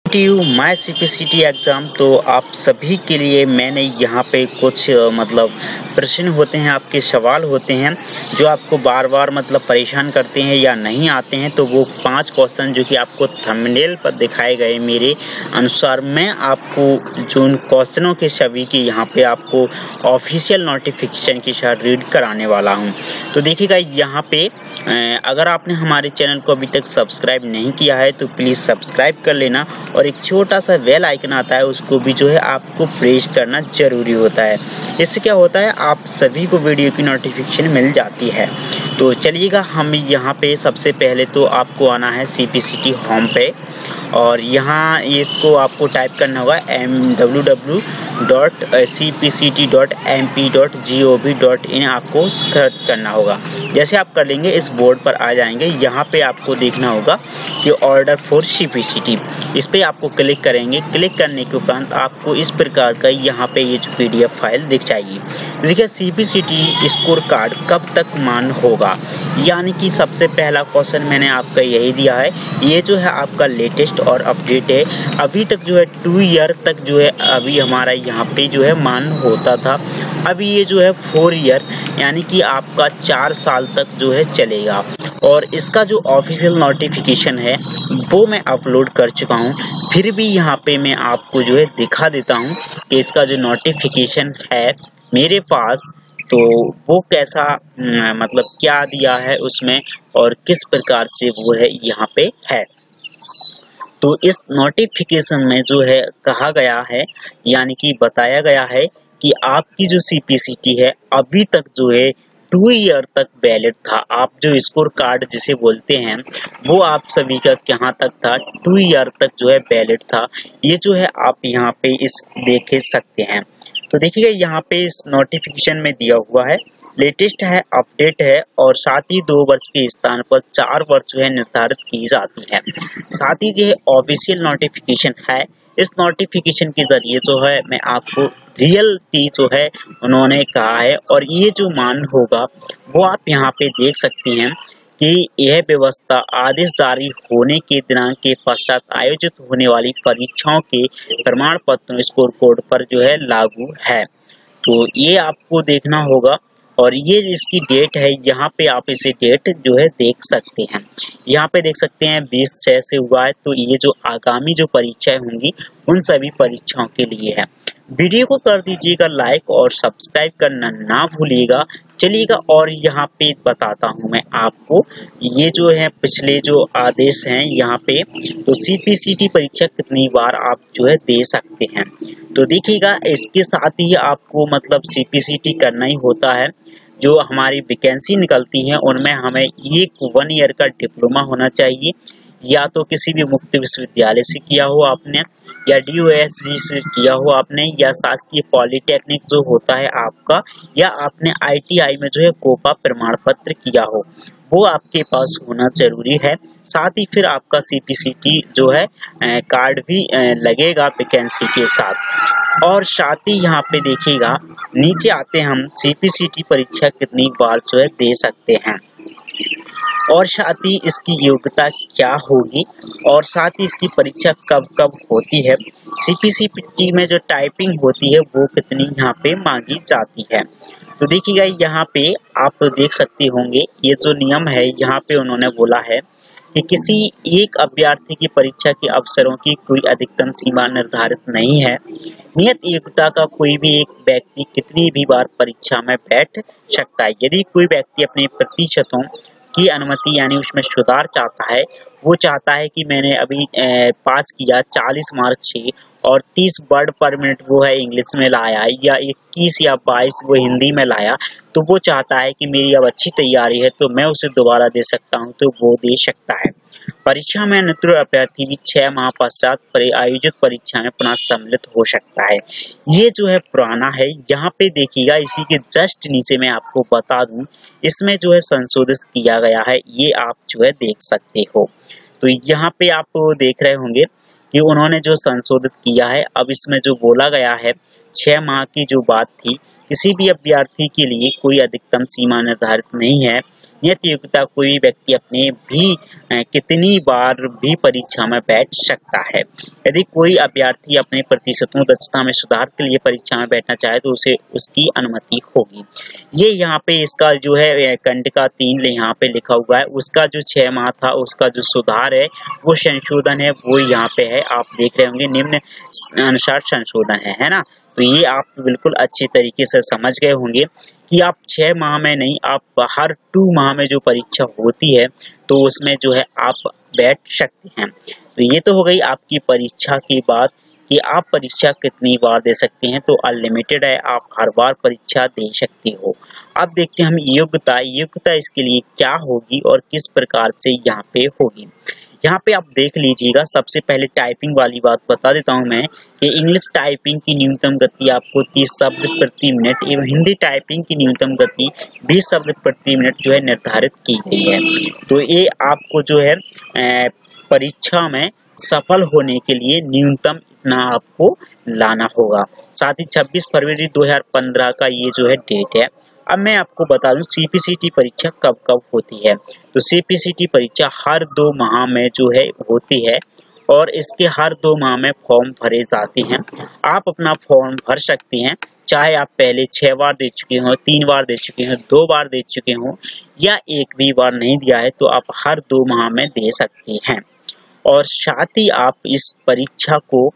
माई CPCT exam. तो आप सभी के लिए मैंने यहाँ पे कुछ मतलब प्रश्न होते हैं, आपके सवाल होते हैं जो आपको बार-बार मतलब परेशान करते हैं या नहीं आते हैं। तो वो 5 क्वेश्चन जो कि आपको थंबनेल पर दिखाए गए मेरे अनुसार, मैं आपको जो उन क्वेश्चनों के सभी की यहाँ पे आपको ऑफिशियल नोटिफिकेशन के साथ रीड कराने वाला हूँ। तो देखिएगा यहाँ पे अगर आपने हमारे चैनल को अभी तक सब्सक्राइब नहीं किया है तो प्लीज़ सब्सक्राइब कर लेना, और एक छोटा सा बेल आइकन आता है उसको भी जो है आपको प्रेस करना जरूरी होता है। इससे क्या होता है, आप सभी को वीडियो की नोटिफिकेशन मिल जाती है। तो चलिएगा, हम यहाँ पे सबसे पहले तो आपको आना है सीपीसीटी होम पे, और यहाँ इसको आपको टाइप करना होगा www.cpct.mp.gov.in आपको सर्च करना होगा। जैसे आप कर लेंगे इस बोर्ड पर आ जाएंगे। यहाँ पे आपको देखना होगा कि ऑर्डर फॉर सीपीसीटी, इस पे आपको क्लिक करेंगे। क्लिक करने के उपरांत आपको इस प्रकार का यहाँ पे ये जो पीडीएफ फाइल दिख जाएगी। देखिए सीपीसीटी स्कोर कार्ड कब तक मान होगा, यानी कि सबसे पहला क्वेश्चन मैंने आपका यही दिया है। ये जो है आपका लेटेस्ट और अपडेट है। अभी तक जो है 2 ईयर तक जो है अभी हमारा यहाँ पे जो है मान होता था। अभी ये जो है 4 ईयर यानी कि आपका 4 साल तक जो है चलेगा। और इसका जो ऑफिशियल नोटिफिकेशन है वो मैं अपलोड कर चुका हूँ। फिर भी यहाँ पे मैं आपको जो है दिखा देता हूँ कि इसका जो नोटिफिकेशन है मेरे पास, तो वो कैसा मतलब क्या दिया है उसमें और किस प्रकार से वो है यहाँ पे है। तो इस नोटिफिकेशन में जो है कहा गया है, यानी कि बताया गया है कि आपकी जो सीपीसीटी है अभी तक जो है 2 ईयर तक वैलिड था। आप जो स्कोर कार्ड जिसे बोलते हैं वो आप सभी का यहाँ तक था, 2 ईयर तक जो है वैलिड था। ये जो है आप यहाँ पे इस देख सकते हैं। तो देखिए यहाँ पे इस नोटिफिकेशन में दिया हुआ है लेटेस्ट है, अपडेट है, और साथ ही 2 वर्ष के स्थान पर 4 वर्ष जो है निर्धारित की जाती है। साथ ही जो है ऑफिशियल नोटिफिकेशन है। इस नोटिफिकेशन के जरिए जो है मैं आपको रियलिटी जो है उन्होंने कहा है, और ये जो मान होगा वो आप यहाँ पे देख सकते हैं कि यह व्यवस्था आदेश जारी होने के दिनांक के पश्चात आयोजित होने वाली परीक्षाओं के प्रमाण पत्रों स्कोर कोड पर जो है लागू है। तो ये आपको देखना होगा, और ये इसकी डेट है। यहाँ पे आप इसे डेट जो है देख सकते हैं। यहाँ पे देख सकते हैं 20/6 से हुआ है। तो ये जो आगामी जो परीक्षाएं होंगी उन सभी परीक्षाओं के लिए है। वीडियो को कर दीजिएगा लाइक और सब्सक्राइब करना ना भूलिएगा। चलिएगा, और यहाँ पे बताता हूँ मैं आपको ये जो है पिछले जो आदेश हैं यहाँ पे, तो सीपीसीटी परीक्षा कितनी बार आप जो है दे सकते हैं। तो देखिएगा इसके साथ ही आपको मतलब सीपीसीटी करना ही होता है। जो हमारी वैकेंसी निकलती है उनमें हमें एक 1 ईयर का डिप्लोमा होना चाहिए, या तो किसी भी मुक्त विश्वविद्यालय से किया हो आपने, या डीओएसजी से किया हो आपने, या शासकीय पॉलिटेक्निक जो होता है आपका, या आपने आईटीआई में जो है कोपा प्रमाण पत्र किया हो, वो आपके पास होना जरूरी है। साथ ही फिर आपका सीपीसीटी जो है कार्ड भी लगेगा वैकेंसी के साथ। और साथ ही यहाँ पे देखिएगा नीचे आते हम सीपीसीटी परीक्षा कितनी बार जो है दे सकते हैं, और साथ ही इसकी योग्यता क्या होगी, और साथ ही इसकी परीक्षा कब कब होती है। सीपीसीटी में जो टाइपिंग होती है वो कितनी यहाँ पे मांगी जाती है। तो देखिएगा यहाँ पे आप देख सकते होंगे ये जो नियम है यहाँ पे उन्होंने बोला है कि किसी एक अभ्यर्थी की परीक्षा के अवसरों की कोई अधिकतम सीमा निर्धारित नहीं है। नियत योग्यता का कोई भी एक व्यक्ति कितनी भी बार परीक्षा में बैठ सकता है। यदि कोई व्यक्ति अपने प्रतिशतों की अनुमति यानी उसमें सुधार चाहता है, वो चाहता है कि मैंने अभी पास किया 40 मार्क से और 30 वर्ड पर मिनट वो है इंग्लिश में लाया, या 21 या 22 वो हिंदी में लाया, तो वो चाहता है कि मेरी अब अच्छी तैयारी है तो मैं उसे दोबारा दे सकता हूं, तो वो दे सकता है। परीक्षा में नेत्र अभ्यर्थी भी 6 माह पश्चात आयोजित परीक्षा में पुनः सम्मिलित हो सकता है। ये जो है पुराना है। यहाँ पे देखिएगा इसी के जस्ट नीचे मैं आपको बता दूं, इसमें जो है संशोधित किया गया है, ये आप जो है देख सकते हो। तो यहाँ पे आप देख रहे होंगे कि उन्होंने जो संशोधित किया है, अब इसमें जो बोला गया है 6 माह की जो बात थी, किसी भी अभ्यर्थी के लिए कोई अधिकतम सीमा निर्धारित नहीं है। नियत योग्यता कोई व्यक्ति अपने भी कितनी बार भी परीक्षा में बैठ सकता है। यदि कोई अभ्यर्थी अपने प्रतिशतों दक्षता में सुधार के लिए परीक्षा में बैठना चाहे तो उसे उसकी अनुमति होगी। ये यहाँ पे इसका जो है खंड का 3 यहाँ पे लिखा हुआ है, उसका जो 6 माह था उसका जो सुधार है वो संशोधन है वो यहाँ पे है, आप देख रहे होंगे निम्न अनुसार संशोधन है ना। तो ये आप बिल्कुल अच्छी तरीके से समझ गए होंगे कि आप 6 माह में नहीं, आप हर 2 माह में जो परीक्षा होती है तो उसमें जो है आप बैठ सकते हैं। तो ये तो हो गई आपकी परीक्षा की बात कि आप परीक्षा कितनी बार दे सकते हैं। तो अनलिमिटेड है, आप हर बार परीक्षा दे सकते हो। अब देखते हैं हम योग्यता इसके लिए क्या होगी और किस प्रकार से यहाँ पे होगी। यहाँ पे आप देख लीजिएगा, सबसे पहले टाइपिंग वाली बात बता देता हूँ मैं कि इंग्लिश टाइपिंग की न्यूनतम गति आपको 30 शब्द प्रति मिनट एवं हिंदी टाइपिंग की न्यूनतम गति 20 शब्द प्रति मिनट जो है निर्धारित की गई है। तो ये आपको जो है परीक्षा में सफल होने के लिए न्यूनतम इतना आपको लाना होगा। साथ ही 26 फरवरी 2015 का ये जो है डेट है। अब मैं आपको बता दूं सीपीसीटी परीक्षा कब कब होती है। तो सीपीसीटी परीक्षा हर 2 माह में जो है होती है और इसके हर 2 माह में फॉर्म भरे जाते हैं। आप अपना फॉर्म भर सकते हैं, चाहे आप पहले 6 बार दे चुके हो, 3 बार दे चुके हो, 2 बार दे चुके हो या एक भी बार नहीं दिया है तो आप हर 2 माह में दे सकते हैं। और साथ ही आप इस परीक्षा को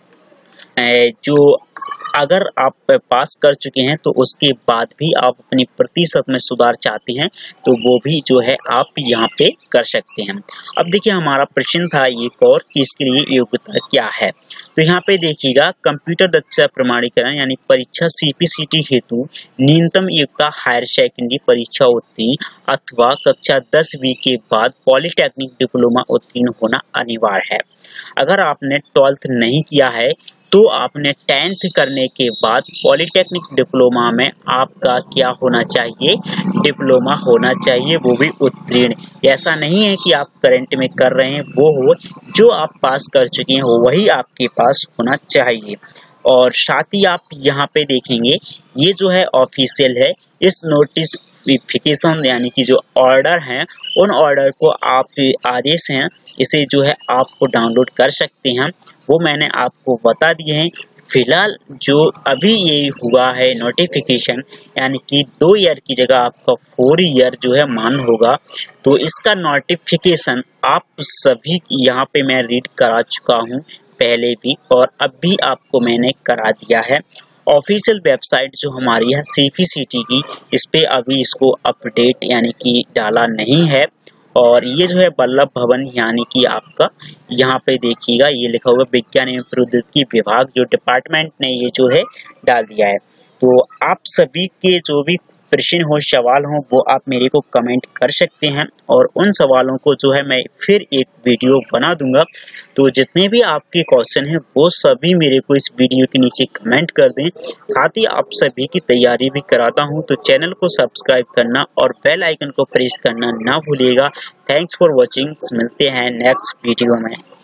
जो अगर आप पास कर चुके हैं तो उसके बाद भी आप अपनी प्रतिशत में सुधार चाहते हैं तो वो भी जो है आप यहाँ पे कर सकते हैं। अब देखिए हमारा प्रश्न था एक और कि इसके लिए योग्यता क्या है। तो यहाँ पे देखिएगा कंप्यूटर दक्षता प्रमाणीकरण यानी परीक्षा सीपीसीटी हेतु न्यूनतम योग्यता हायर सेकेंडरी परीक्षा उत्तीर्ण अथवा कक्षा 10वीं के बाद पॉलिटेक्निक डिप्लोमा उत्तीर्ण होना अनिवार्य है। अगर आपने 12th नहीं किया है तो आपने 10th करने के बाद पॉलिटेक्निक डिप्लोमा में आपका क्या होना चाहिए, डिप्लोमा होना चाहिए, वो भी उत्तीर्ण। ऐसा नहीं है कि आप करंट में कर रहे हैं वो हो, जो आप पास कर चुके हैं वही आपके पास होना चाहिए। और साथ ही आप यहाँ पे देखेंगे ये जो है ऑफिशियल है, इस नोटिफिकेशन यानी कि जो ऑर्डर हैं उन ऑर्डर को आप आदेश हैं इसे जो है आपको डाउनलोड कर सकते हैं, वो मैंने आपको बता दिए हैं। फिलहाल जो अभी ये हुआ है नोटिफिकेशन यानी कि 2 ईयर की जगह आपका 4 ईयर जो है मान होगा। तो इसका नोटिफिकेशन आप सभी यहाँ पे मैं रीड करा चुका हूँ पहले भी और अब भी आपको मैंने करा दिया है। ऑफिशियल वेबसाइट जो हमारी है सीपीसीटी की, इस पे अभी इसको अपडेट यानी कि डाला नहीं है। और ये जो है वल्लभ भवन यानी कि आपका यहाँ पे देखिएगा ये लिखा हुआ विज्ञान एवं प्रौद्योगिकी विभाग जो डिपार्टमेंट ने ये जो है डाल दिया है। तो आप सभी के जो भी प्रश्न हो, सवाल हो, वो आप मेरे को कमेंट कर सकते हैं और उन सवालों को जो है मैं फिर एक वीडियो बना दूंगा। तो जितने भी आपके क्वेश्चन हैं वो सभी मेरे को इस वीडियो के नीचे कमेंट कर दें। साथ ही आप सभी की तैयारी भी कराता हूं, तो चैनल को सब्सक्राइब करना और बेल आइकन को प्रेस करना ना भूलिएगा। थैंक्स फॉर वॉचिंग, मिलते हैं नेक्स्ट वीडियो में।